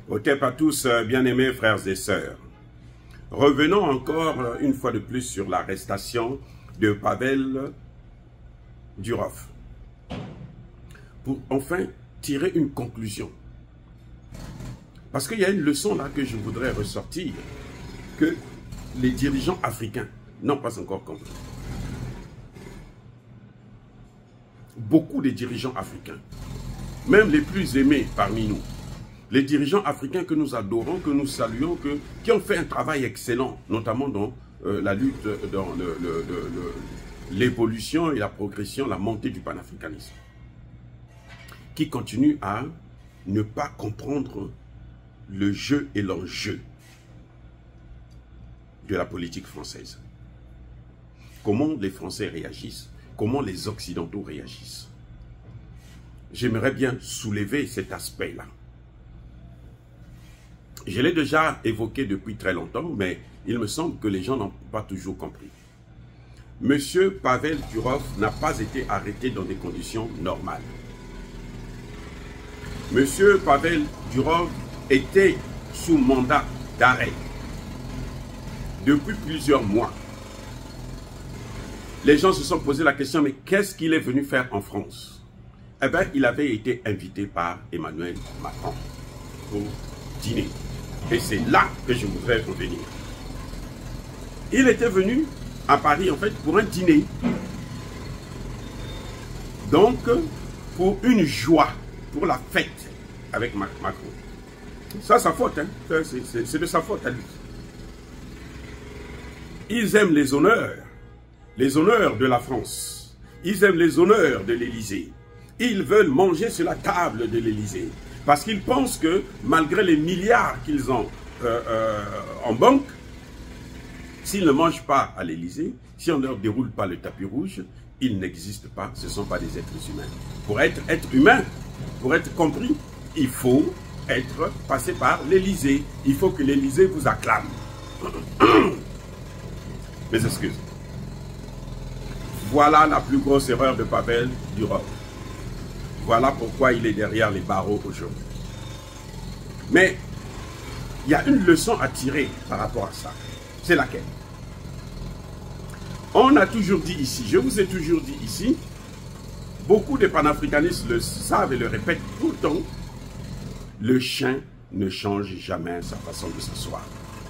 Au TEP à tous, bien-aimés frères et sœurs. Revenons encore une fois de plus sur l'arrestation de Pavel Durov. Pour enfin tirer une conclusion. Parce qu'il y a une leçon là que je voudrais ressortir, que les dirigeants africains n'ont pas encore compris. Beaucoup de dirigeants africains, même les plus aimés parmi nous, les dirigeants africains que nous adorons, que nous saluons, qui ont fait un travail excellent, notamment dans la lutte, dans l'évolution et la progression, la montée du panafricanisme, qui continuent à ne pas comprendre le jeu et l'enjeu de la politique française. Comment les Français réagissent, comment les Occidentaux réagissent. J'aimerais bien soulever cet aspect-là. Je l'ai déjà évoqué depuis très longtemps, mais il me semble que les gens n'ont pas toujours compris. Monsieur Pavel Durov n'a pas été arrêté dans des conditions normales. Monsieur Pavel Durov était sous mandat d'arrêt depuis plusieurs mois. Les gens se sont posé la question, mais qu'est-ce qu'il est venu faire en France? Eh bien, il avait été invité par Emmanuel Macron pour dîner. Et c'est là que je voudrais revenir. Il était venu à Paris, en fait, pour un dîner. Donc, pour une joie, pour la fête avec Macron. Ça, sa faute, hein. C'est de sa faute à lui. Ils aiment les honneurs de la France. Ils aiment les honneurs de l'Élysée. Ils veulent manger sur la table de l'Élysée. Parce qu'ils pensent que malgré les milliards qu'ils ont en banque, s'ils ne mangent pas à l'Élysée, si on ne leur déroule pas le tapis rouge, ils n'existent pas, ce ne sont pas des êtres humains. Pour être humain, pour être compris, il faut passer par l'Élysée. Il faut que l'Élysée vous acclame. Mes excuses. Voilà la plus grosse erreur de Pavel Durov. Voilà pourquoi il est derrière les barreaux aujourd'hui. Mais il y a une leçon à tirer par rapport à ça. C'est laquelle? On a toujours dit ici, je vous ai toujours dit ici, beaucoup de panafricanistes le savent et le répètent tout le temps, le chien ne change jamais sa façon de s'asseoir.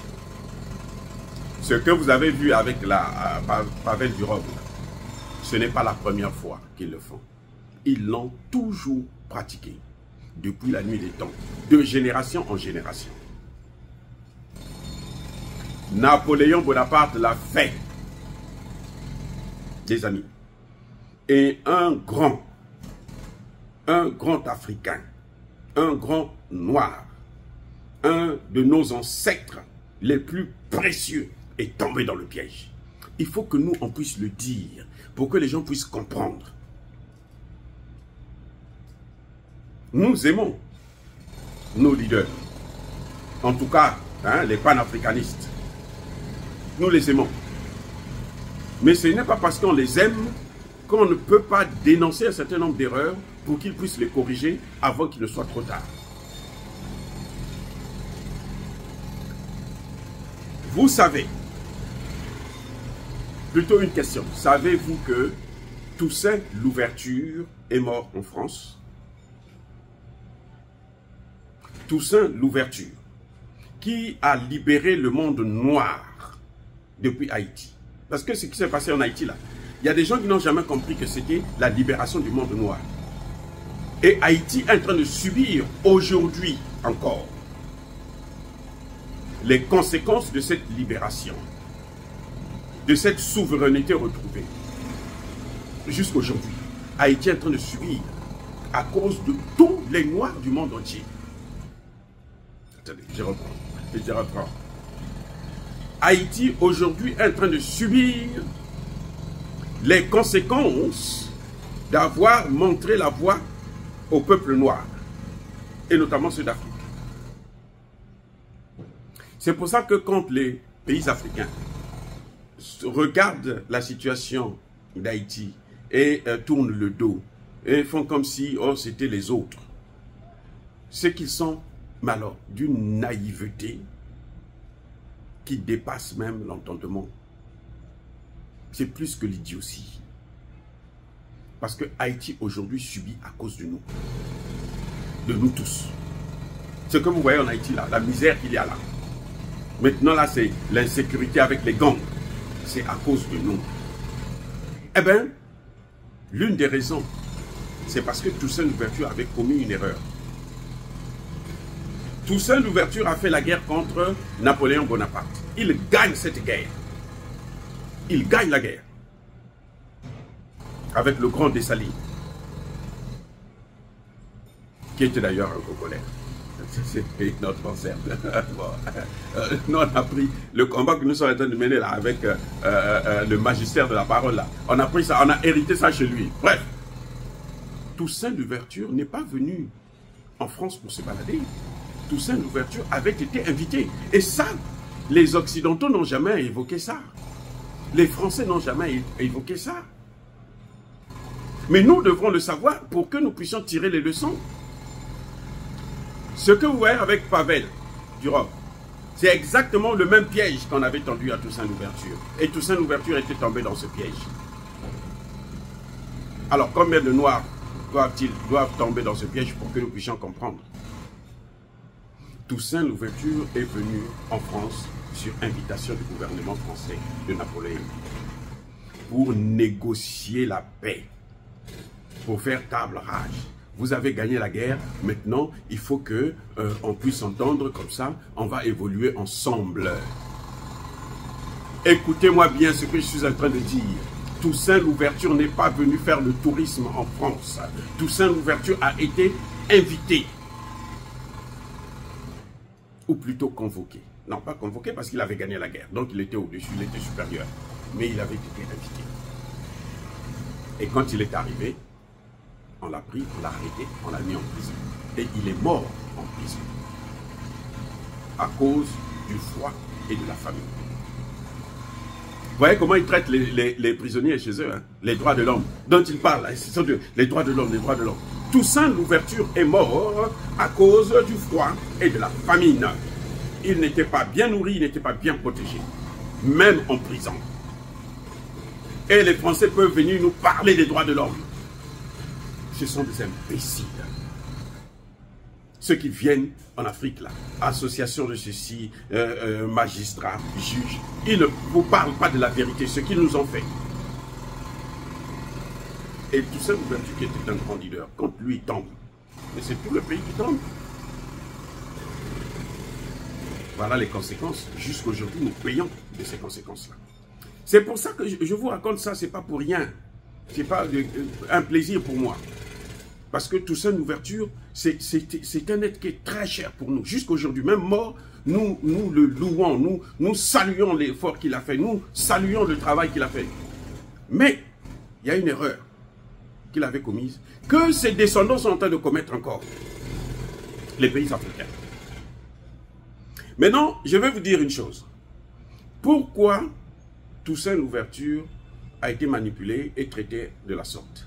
Ce que vous avez vu avec Pavel Durov, ce n'est pas la première fois qu'ils le font. Ils l'ont toujours pratiqué, depuis la nuit des temps, de génération en génération. Napoléon Bonaparte l'a fait, des amis. Et un grand Africain, un grand noir, un de nos ancêtres les plus précieux est tombé dans le piège. Il faut que nous, on puisse le dire, pour que les gens puissent comprendre. Nous aimons nos leaders, en tout cas hein, les panafricanistes. Nous les aimons. Mais ce n'est pas parce qu'on les aime qu'on ne peut pas dénoncer un certain nombre d'erreurs pour qu'ils puissent les corriger avant qu'il ne soit trop tard. Vous savez, plutôt une question, savez-vous que Toussaint Louverture est mort en France? Toussaint Louverture, qui a libéré le monde noir depuis Haïti. Parce que ce qui s'est passé en Haïti, là, il y a des gens qui n'ont jamais compris que c'était la libération du monde noir. Et Haïti est en train de subir aujourd'hui encore les conséquences de cette libération, de cette souveraineté retrouvée. Jusqu'aujourd'hui, Haïti est en train de subir à cause de tous les noirs du monde entier. Attendez, je reprends. Haïti aujourd'hui est en train de subir les conséquences d'avoir montré la voie au peuple noir, et notamment ceux d'Afrique. C'est pour ça que quand les pays africains regardent la situation d'Haïti et tournent le dos et font comme si oh, c'était les autres, c'est qu'ils sont mais alors d'une naïveté qui dépasse même l'entendement. C'est plus que l'idiotie. Parce que Haïti aujourd'hui subit à cause de nous tous. Ce que vous voyez en Haïti là, la misère qu'il y a là. Maintenant là, c'est l'insécurité avec les gangs. C'est à cause de nous. Eh bien, l'une des raisons, c'est parce que Toussaint Louverture avait commis une erreur. Toussaint Louverture a fait la guerre contre Napoléon Bonaparte. Il gagne cette guerre. Il gagne la guerre. Avec le grand Dessalines, qui était d'ailleurs un Congolais. C'était notre ancêtre. Nous, on a pris le combat que nous sommes en train de mener là avec le magistère de la parole là. On a pris ça, on a hérité ça chez lui. Bref, Toussaint Louverture n'est pas venu en France pour se balader. Toussaint Louverture avait été invité. Et ça, les Occidentaux n'ont jamais évoqué ça. Les Français n'ont jamais évoqué ça. Mais nous devrons le savoir pour que nous puissions tirer les leçons. Ce que vous voyez avec Pavel Durov, c'est exactement le même piège qu'on avait tendu à Toussaint Louverture. Et Toussaint Louverture était tombé dans ce piège. Alors combien de Noirs doivent tomber dans ce piège pour que nous puissions comprendre? Toussaint Louverture est venu en France sur invitation du gouvernement français de Napoléon pour négocier la paix, pour faire table rase. Vous avez gagné la guerre, maintenant il faut que on puisse entendre comme ça, on va évoluer ensemble. Écoutez-moi bien ce que je suis en train de dire. Toussaint Louverture n'est pas venu faire le tourisme en France. Toussaint Louverture a été invité. Ou plutôt convoqué. Non, pas convoqué parce qu'il avait gagné la guerre. Donc il était au-dessus, il était supérieur. Mais il avait été invité. Et quand il est arrivé, on l'a pris, on l'a arrêté, on l'a mis en prison. Et il est mort en prison. À cause du froid et de la famine. Vous voyez comment ils traitent les prisonniers chez eux, hein? Les droits de l'homme dont ils parlent, les droits de l'homme, les droits de l'homme. Toussaint Louverture est mort à cause du froid et de la famine. Il n'était pas bien nourri, il n'était pas bien protégé, même en prison. Et les Français peuvent venir nous parler des droits de l'homme. Ce sont des imbéciles. Ceux qui viennent en Afrique, là, association de ceci, magistrats, juges, ils ne vous parlent pas de la vérité, ce qu'ils nous ont fait. Et Toussaint Louverture qui était un grand leader, quand lui tombe, mais c'est tout le pays qui tombe. Voilà les conséquences. Jusqu'aujourd'hui, nous payons de ces conséquences-là. C'est pour ça que je vous raconte ça, c'est pas pour rien. C'est pas un plaisir pour moi. Parce que Toussaint Louverture, c'est un être qui est très cher pour nous. Jusqu'aujourd'hui, même mort, nous le louons, nous saluons l'effort qu'il a fait, nous saluons le travail qu'il a fait. Mais, il y a une erreur qu'il avait commise, que ses descendants sont en train de commettre encore. Les pays africains. Maintenant, je vais vous dire une chose. Pourquoi Toussaint Louverture a été manipulé et traité de la sorte?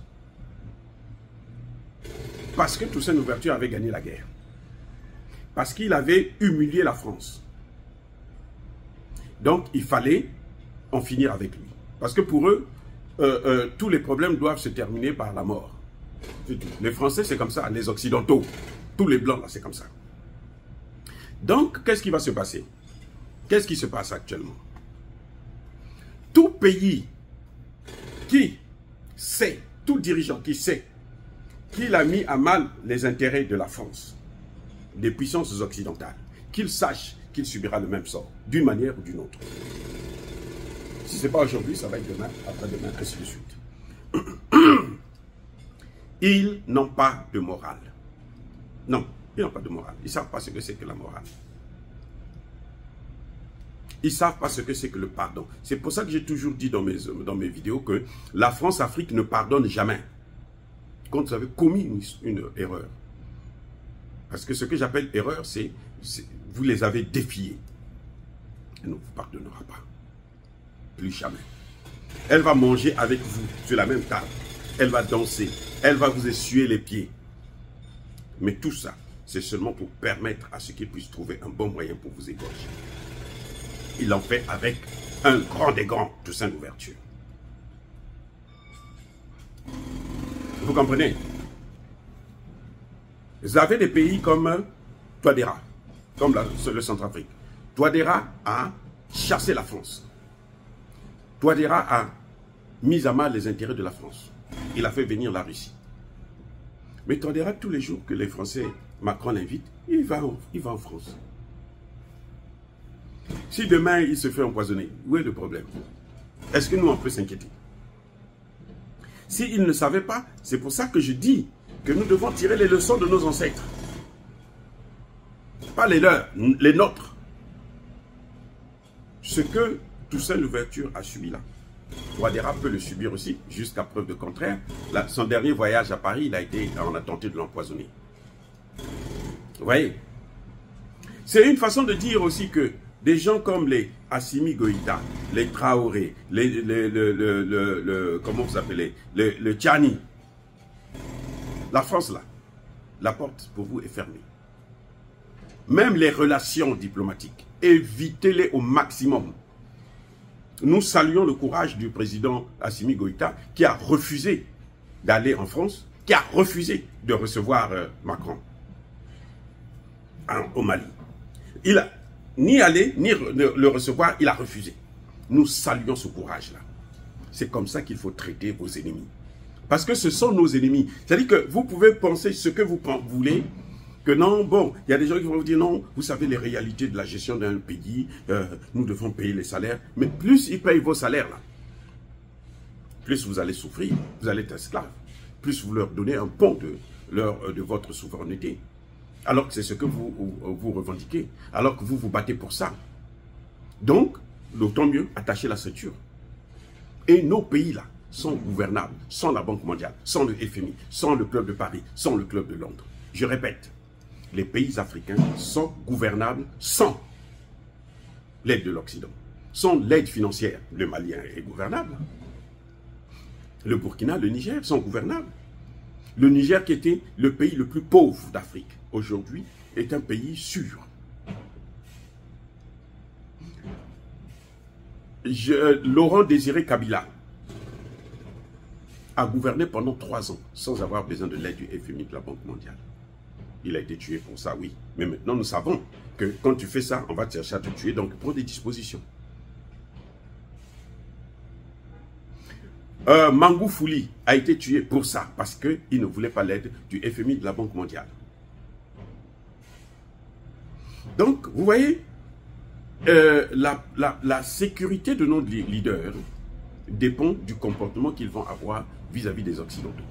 Parce que Toussaint Louverture avait gagné la guerre. Parce qu'il avait humilié la France. Donc, il fallait en finir avec lui. Parce que pour eux, tous les problèmes doivent se terminer par la mort. Les Français, c'est comme ça. Les Occidentaux, tous les Blancs, là, c'est comme ça. Donc, qu'est-ce qui va se passer? Qu'est-ce qui se passe actuellement? Tout pays qui sait, tout dirigeant qui sait qu'il a mis à mal les intérêts de la France, des puissances occidentales, qu'il sache qu'il subira le même sort, d'une manière ou d'une autre. Si ce n'est pas aujourd'hui, ça va être demain, après-demain, ainsi de suite. Ils n'ont pas de morale. Non, ils n'ont pas de morale. Ils ne savent pas ce que c'est que la morale. Ils ne savent pas ce que c'est que le pardon. C'est pour ça que j'ai toujours dit dans mes vidéos que la France-Afrique ne pardonne jamais. Quand vous avez commis une erreur. Parce que ce que j'appelle erreur, c'est vous les avez défiés. Elle ne vous pardonnera pas. Plus jamais. Elle va manger avec vous sur la même table. Elle va danser. Elle va vous essuyer les pieds. Mais tout ça, c'est seulement pour permettre à ce qu'il puisse trouver un bon moyen pour vous égorger. Il en fait avec un grand des grands, Toussaint Louverture. Vous comprenez? Vous avez des pays comme Touadéra, comme le Centrafrique. Touadéra a chassé la France. Touadéra a mis à mal les intérêts de la France. Il a fait venir la Russie. Mais Touadéra, tous les jours que les Français, Macron l'invite, il va en France. Si demain il se fait empoisonner, où est le problème? Est-ce que nous on peut s'inquiéter? S'il ne savait pas, c'est pour ça que je dis que nous devons tirer les leçons de nos ancêtres. Pas les leurs, les nôtres. Ce que Toussaint Louverture a subi là, Touadéra peut le subir aussi, jusqu'à preuve de contraire. Là, son dernier voyage à Paris, on a tenté de l'empoisonner. Vous voyez? C'est une façon de dire aussi que des gens comme les Assimi Goïta, les Traoré, comment vous appelez, le Tchani, la France là, la porte pour vous est fermée. Même les relations diplomatiques, évitez-les au maximum. Nous saluons le courage du président Assimi Goïta qui a refusé d'aller en France, qui a refusé de recevoir Macron au Mali. Il a ni aller, ni le recevoir, il a refusé. Nous saluons ce courage-là. C'est comme ça qu'il faut traiter vos ennemis. Parce que ce sont nos ennemis. C'est-à-dire que vous pouvez penser ce que vous voulez, que non, bon, il y a des gens qui vont vous dire non, vous savez les réalités de la gestion d'un pays, nous devons payer les salaires. Mais plus ils payent vos salaires, là, plus vous allez souffrir, vous allez être esclave. Plus vous leur donnez un pont de votre souveraineté. Alors que c'est ce que vous revendiquez, alors que vous vous battez pour ça. Donc, d'autant mieux, attachez la ceinture. Et nos pays là sont gouvernables, sans la Banque mondiale, sans le FMI, sans le Club de Paris, sans le Club de Londres. Je répète, les pays africains sont gouvernables sans l'aide de l'Occident, sans l'aide financière. Le Mali est gouvernable. Le Burkina, le Niger sont gouvernables. Le Niger, qui était le pays le plus pauvre d'Afrique, aujourd'hui est un pays sûr. Laurent Désiré Kabila a gouverné pendant 3 ans sans avoir besoin de l'aide du FMI, de la Banque mondiale. Il a été tué pour ça, oui. Mais maintenant, nous savons que quand tu fais ça, on va te chercher à te tuer, donc prends des dispositions. Mangou Fouli a été tué pour ça, parce qu'il ne voulait pas l'aide du FMI, de la Banque mondiale. Donc, vous voyez, la sécurité de nos leaders dépend du comportement qu'ils vont avoir vis-à-vis des Occidentaux.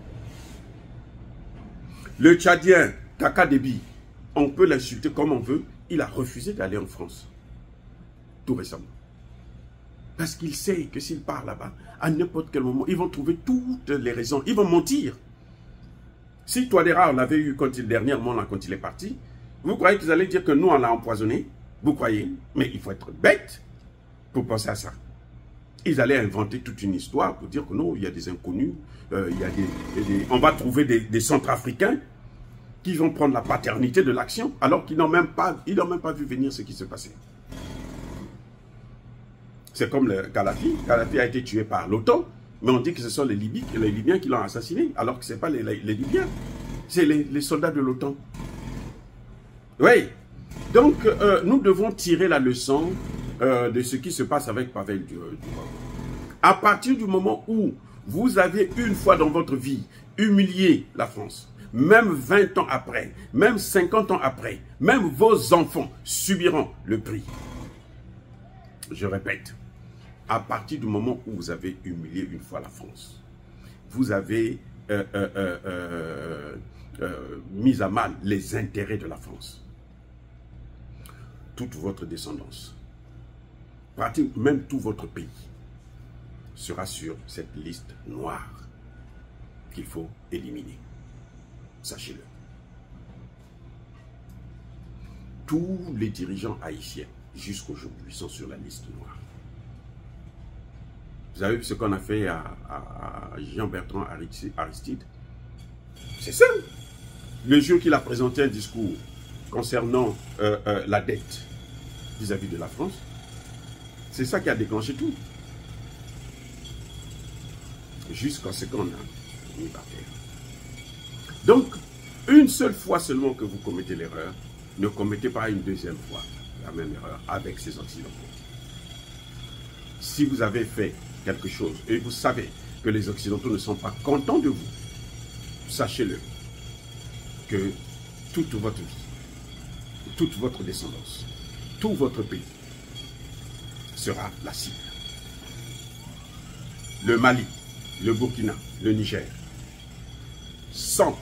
Le Tchadien Taka Déby, on peut l'insulter comme on veut, il a refusé d'aller en France, tout récemment. Parce qu'il sait que s'il part là-bas, à n'importe quel moment, ils vont trouver toutes les raisons, ils vont mentir. Si Touadéra, on l'avait eu dernièrement, quand il est parti, vous croyez qu'ils allaient dire que nous, on l'a empoisonné? Vous croyez? Mais il faut être bête pour penser à ça. Ils allaient inventer toute une histoire pour dire que non, il y a des inconnus, on va trouver des Centrafricains qui vont prendre la paternité de l'action, alors qu'ils n'ont même pas vu venir ce qui se passait. C'est comme le Kadhafi. Kadhafi a été tué par l'OTAN, mais on dit que ce sont les Libyens qui l'ont assassiné, alors que ce n'est pas les Libyens, c'est les soldats de l'OTAN. Oui, donc nous devons tirer la leçon de ce qui se passe avec Pavel Durov. À partir du moment où vous avez une fois dans votre vie humilié la France, même 20 ans après, même 50 ans après, même vos enfants subiront le prix. Je répète, à partir du moment où vous avez humilié une fois la France, vous avez mis à mal les intérêts de la France. Toute votre descendance, même tout votre pays, sera sur cette liste noire qu'il faut éliminer. Sachez-le. Tous les dirigeants haïtiens, jusqu'aujourd'hui, sont sur la liste noire. Vous avez vu ce qu'on a fait à Jean-Bertrand Aristide? C'est ça. Le jour qu'il a présenté un discours concernant la dette vis-à-vis de la France. C'est ça qui a déclenché tout. Jusqu'à ce qu'on a mis par terre. Donc, une seule fois seulement que vous commettez l'erreur, ne commettez pas une deuxième fois la même erreur avec ces Occidentaux. Si vous avez fait quelque chose et vous savez que les Occidentaux ne sont pas contents de vous, sachez-le, que toute votre vie, toute votre descendance, tout votre pays sera la cible. Le Mali, le Burkina, le Niger sont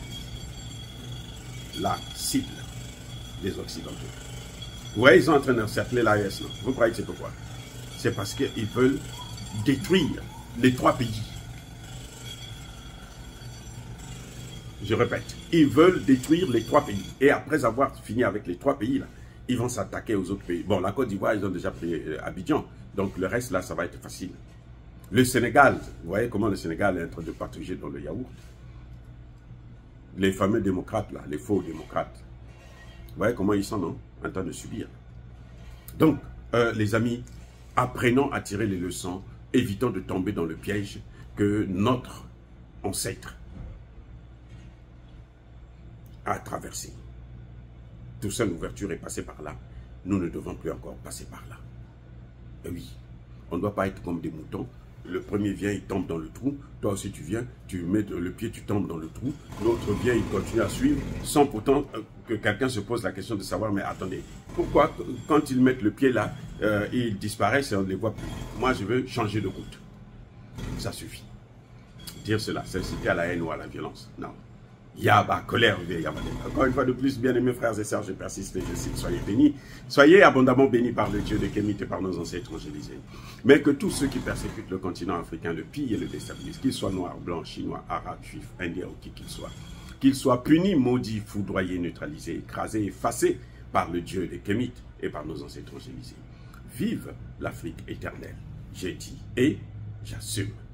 la cible des Occidentaux. Vous voyez, ils sont en train d'encercler l'AES, non? Vous croyez que c'est pourquoi? C'est parce qu'ils veulent détruire les 3 pays. Je répète, ils veulent détruire les 3 pays. Et après avoir fini avec les 3 pays, là, ils vont s'attaquer aux autres pays. Bon, la Côte d'Ivoire, ils ont déjà pris Abidjan. Donc le reste, là, ça va être facile. Le Sénégal, vous voyez comment le Sénégal est en train de patauger dans le yaourt. Les fameux démocrates, là, les faux démocrates. Vous voyez comment ils sont, non? En train de subir. Donc, les amis, apprenons à tirer les leçons, évitons de tomber dans le piège que notre ancêtre a traversé. Tout ça, l'ouverture est passée par là. Nous ne devons plus encore passer par là. Et oui, on ne doit pas être comme des moutons. Le premier vient, il tombe dans le trou. Toi aussi, tu viens, tu mets le pied, tu tombes dans le trou. L'autre vient, il continue à suivre, sans pourtant que quelqu'un se pose la question de savoir, mais attendez, pourquoi quand ils mettent le pied là, ils disparaissent et on ne les voit plus? Moi, je veux changer de route. Ça suffit. Dire cela, c'est inciter à la haine ou à la violence. Non. Yaba, colère, yaba. Encore une fois de plus, bien-aimés frères et sœurs, je persiste et je cite, soyez bénis. Soyez abondamment bénis par le Dieu de Kémit et par nos ancêtres évangélisés. Mais que tous ceux qui persécutent le continent africain le pillent et le déstabilisent, qu'ils soient noirs, blancs, chinois, arabes, juifs, indiens ou qui qu'ils soient punis, maudits, foudroyés, neutralisés, écrasés, effacés par le Dieu de Kémit et par nos ancêtres évangélisés. Vive l'Afrique éternelle, j'ai dit et j'assume.